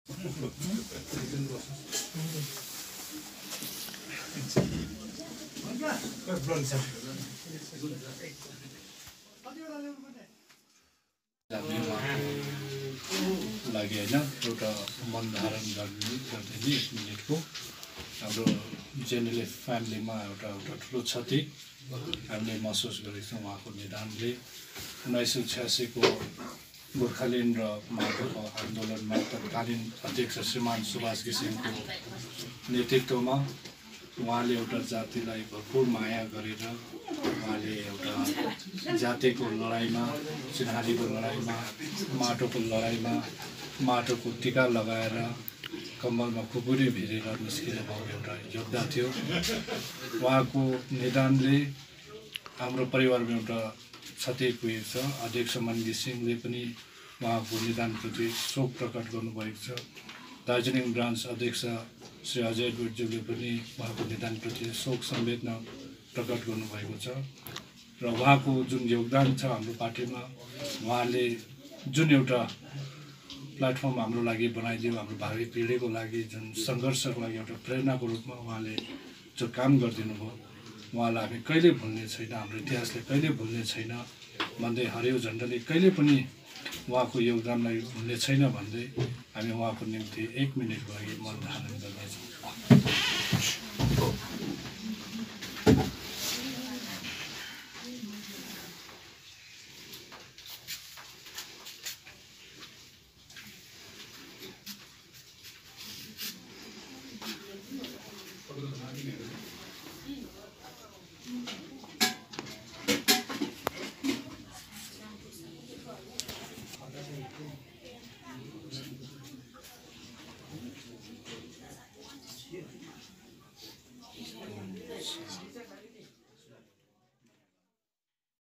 लागि होइन एउटा मन धारण गर्दै 1 मिनेटको हाम्रो जेनरल फ्यामिलीमा एउटा ठुलो क्षति हामीले महसुस गरेका छौँ। उहाँको निधनले 1986 को गोर्खाल्यान्ड र माटोको आन्दोलनमा तत्कालीन अध्यक्ष श्रीमान सुभाष घिसिङको नेतृत्वमा उहाँले एउटा जातिलाई भरपुर माया गरेर उहाँले एउटा जातिको लडाइँमा, चिन्हारीको लडाइँमा, माटोको लडाइँमा माटोको टीका लगाएर कम्मलमा खुकुरी भिरेर निस्किने भएको एउटा योद्धा थियो। उहाँको निधनले हाम्रो परिवारमा एउटा क्षति पुगेको छ। अध्यक्ष मन घिसिङले पनि उहाँको निधनप्रति शोक प्रकट गर्नुभएको छ। दार्जिलिङ ब्रान्च अध्यक्ष श्री अजय डोटज्यूले पनि उहाँको निधनप्रति शोक संवेदना प्रकट गर्नुभएको छ र उहाँको जुन योगदान छ हाम्रो पार्टीमा, उहाँले जुन एउटा प्लेटफर्म हाम्रो लागि बनाइदियो, हाम्रो भावी पिँढीको लागि जुन सङ्घर्षको लागि एउटा प्रेरणाको रूपमा उहाँले जो काम गरिदिनु भयो, उहाँलाई हामी कहिले भुल्ने छैन, हाम्रो इतिहासले कहिले भुल्ने छैन भन्दै, हरियो झन्डाले कहिले पनि उहाँको योगदानलाई भुल्ने छैन भन्दै हामी उहाँको निम्ति 1 मिनेटको लागि मन धारण गर्नेछौँ।